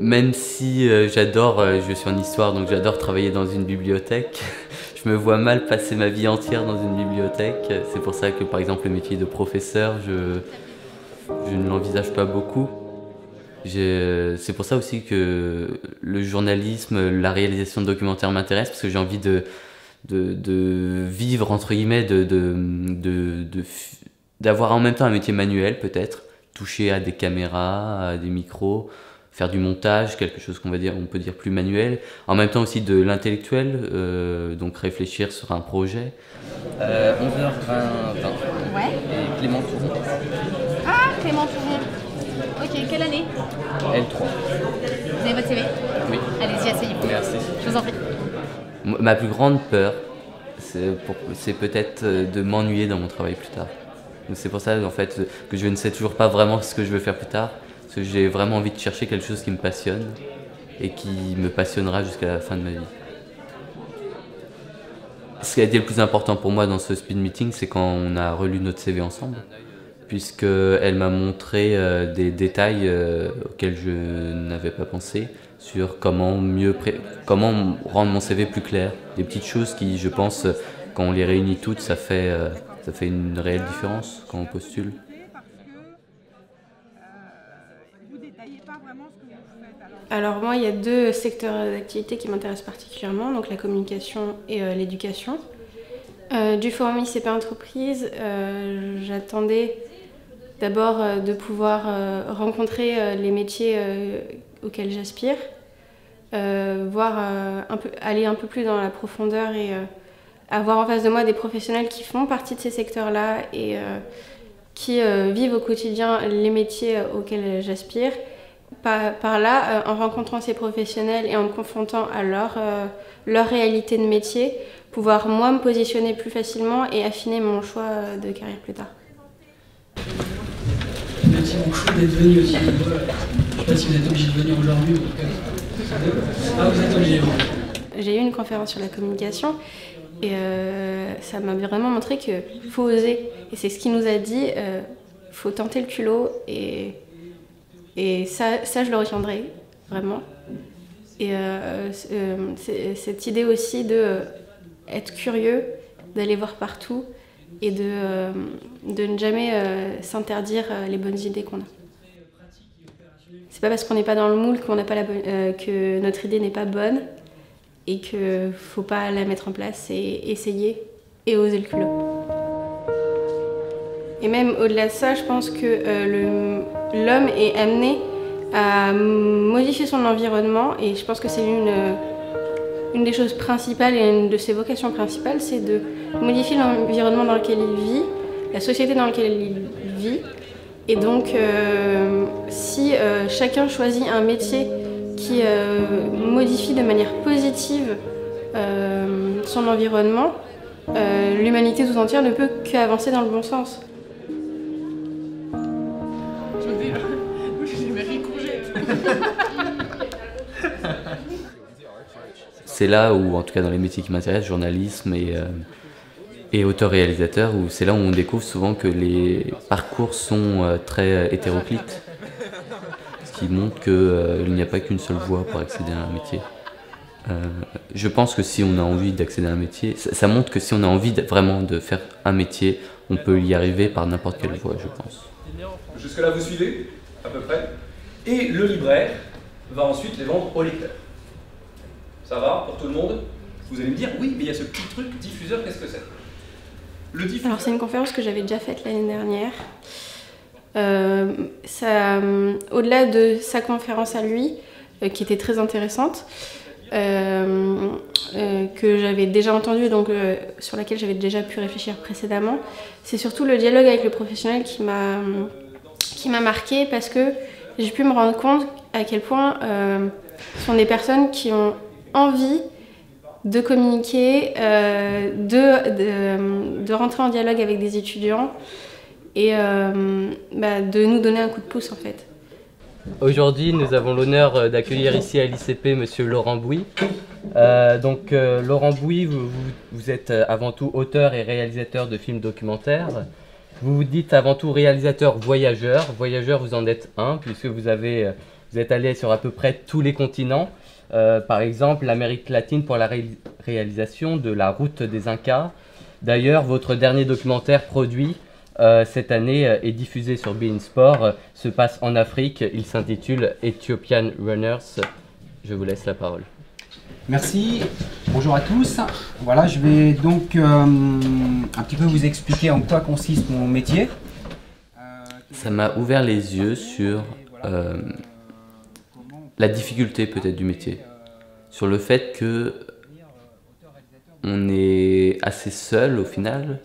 Même si j'adore, je suis en histoire donc j'adore travailler dans une bibliothèque, je me vois mal passer ma vie entière dans une bibliothèque. C'est pour ça que par exemple le métier de professeur, je ne l'envisage pas beaucoup. C'est pour ça aussi que le journalisme, la réalisation de documentaires m'intéresse, parce que j'ai envie de vivre, entre guillemets, d'avoir en même temps un métier manuel peut-être, toucher à des caméras, à des micros, faire du montage, quelque chose on peut dire plus manuel, en même temps aussi de l'intellectuel, donc réfléchir sur un projet. 11h20. Ouais. Et Clément Touron. Ah, Clément Touron. Ok, quelle année? L3. Vous avez votre CV? Oui. Allez-y, asseyez-vous. Merci. Je vous en prie. Ma plus grande peur, c'est peut-être de m'ennuyer dans mon travail plus tard. C'est pour ça en fait que je ne sais toujours pas vraiment ce que je veux faire plus tard, parce que j'ai vraiment envie de chercher quelque chose qui me passionne et qui me passionnera jusqu'à la fin de ma vie. Ce qui a été le plus important pour moi dans ce speed meeting, c'est quand on a relu notre CV ensemble, puisqu'elle m'a montré des détails auxquels je n'avais pas pensé, sur comment rendre mon CV plus clair. Des petites choses qui, je pense, quand on les réunit toutes, ça fait une réelle différence quand on postule. Alors moi, il y a deux secteurs d'activité qui m'intéressent particulièrement, donc la communication et l'éducation. Du Forum ICP Entreprise, j'attendais d'abord de pouvoir rencontrer les métiers auxquels j'aspire, aller un peu plus dans la profondeur et avoir en face de moi des professionnels qui font partie de ces secteurs-là et qui vivent au quotidien les métiers auxquels j'aspire. Par là, en rencontrant ces professionnels et en me confrontant à leur réalité de métier, pouvoir moi me positionner plus facilement et affiner mon choix de carrière plus tard. Merci beaucoup d'être venu aussi. Je ne sais pas si vous êtes obligé de venir aujourd'hui ou en tout cas. Ah, vous êtes obligé. J'ai eu une conférence sur la communication et ça m'a vraiment montré qu'il faut oser. Et c'est ce qu'il nous a dit, il faut tenter le culot et ça je le retiendrai, vraiment. Et cette idée aussi d'être curieux, d'aller voir partout et de ne jamais s'interdire les bonnes idées qu'on a. C'est pas parce qu'on n'est pas dans le moule que notre idée n'est pas bonne et qu'il ne faut pas la mettre en place et essayer et oser le culot. Et même au-delà de ça, je pense que l'homme est amené à modifier son environnement et je pense que c'est une des choses principales et une de ses vocations principales, c'est de modifier l'environnement dans lequel il vit, la société dans laquelle il vit. Et donc, si chacun choisit un métier qui modifie de manière positive son environnement, l'humanité tout entière ne peut qu'avancer dans le bon sens. C'est là où, en tout cas dans les métiers qui m'intéressent, journalisme et auteur-réalisateur, où c'est là où on découvre souvent que les parcours sont très hétéroclites, ce qui montre qu'il n'y a pas qu'une seule voie pour accéder à un métier. Je pense que si on a envie d'accéder à un métier, ça montre que si on a envie vraiment de faire un métier, on peut y arriver par n'importe quelle voie, je pense. Jusque-là, vous suivez, à peu près. Et le libraire va ensuite les vendre au lecteur. Ça va pour tout le monde? Vous allez me dire, oui, mais il y a ce petit truc diffuseur, qu'est-ce que c'est? Le diffuseur... Alors c'est une conférence que j'avais déjà faite l'année dernière. Au-delà de sa conférence à lui, qui était très intéressante, que j'avais déjà entendue, donc sur laquelle j'avais déjà pu réfléchir précédemment, c'est surtout le dialogue avec le professionnel qui m'a marquée parce que j'ai pu me rendre compte à quel point ce sont des personnes qui ont envie de communiquer, de rentrer en dialogue avec des étudiants et de nous donner un coup de pouce en fait. Aujourd'hui, nous avons l'honneur d'accueillir ici à l'ICP Monsieur Laurent Bouy. Laurent Bouy, vous êtes avant tout auteur et réalisateur de films documentaires. Vous vous dites avant tout réalisateur voyageur. Voyageur, vous en êtes un, puisque vous avez Vous êtes allé sur à peu près tous les continents. Par exemple, l'Amérique latine pour la réalisation de la route des Incas. D'ailleurs, votre dernier documentaire produit cette année et diffusé sur beIN Sport se passe en Afrique. Il s'intitule Ethiopian Runners. Je vous laisse la parole. Merci, bonjour à tous. Voilà, je vais donc un petit peu vous expliquer en quoi consiste mon métier. Ça m'a ouvert les yeux sur la difficulté peut-être du métier, sur le fait que on est assez seul au final.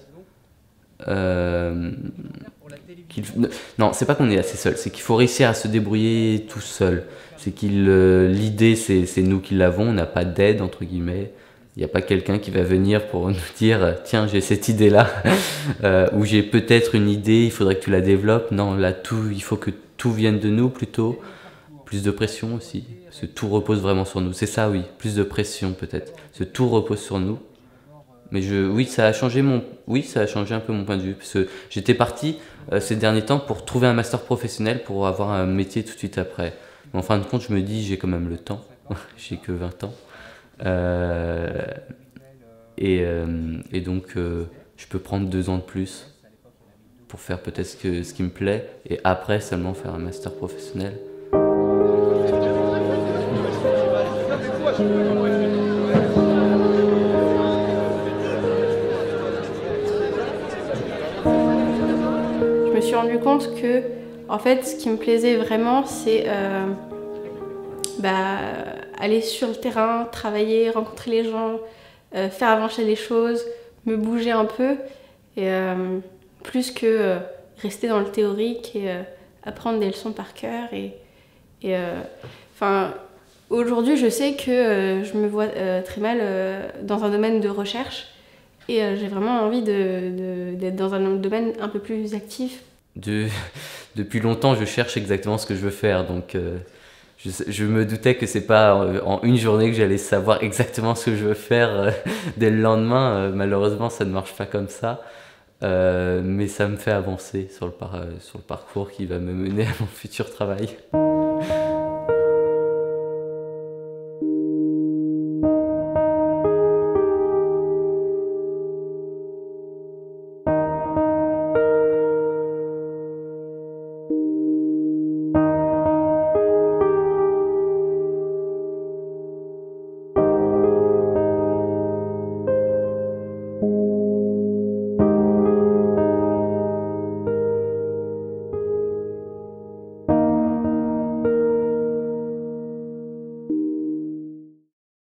Non, c'est pas qu'on est assez seul, c'est qu'il faut réussir à se débrouiller tout seul. C'est l'idée, c'est nous qui l'avons, on n'a pas d'aide entre guillemets. Il n'y a pas quelqu'un qui va venir pour nous dire tiens, j'ai cette idée-là, ou j'ai peut-être une idée, il faudrait que tu la développes. Non, là, il faut que tout vienne de nous plutôt. Plus de pression aussi, parce que tout repose vraiment sur nous. C'est ça, oui, plus de pression peut-être. Parce que tout repose sur nous. Mais oui, ça a changé un peu mon point de vue. Parce que j'étais parti ces derniers temps pour trouver un master professionnel pour avoir un métier tout de suite après. Mais en fin de compte, je me dis, j'ai quand même le temps. J'ai que 20 ans. Et donc, je peux prendre 2 ans de plus pour faire peut-être ce qui me plaît. Et après, seulement faire un master professionnel. Je me suis rendu compte que, en fait, ce qui me plaisait vraiment, c'est aller sur le terrain, travailler, rencontrer les gens, faire avancer les choses, me bouger un peu, et plus que rester dans le théorique et apprendre des leçons par cœur. Aujourd'hui, je sais que je me vois très mal dans un domaine de recherche, et j'ai vraiment envie d'être dans un domaine un peu plus actif. Depuis longtemps, je cherche exactement ce que je veux faire, donc je me doutais que c'est pas en une journée que j'allais savoir exactement ce que je veux faire dès le lendemain. Malheureusement, ça ne marche pas comme ça, mais ça me fait avancer sur le parcours qui va me mener à mon futur travail.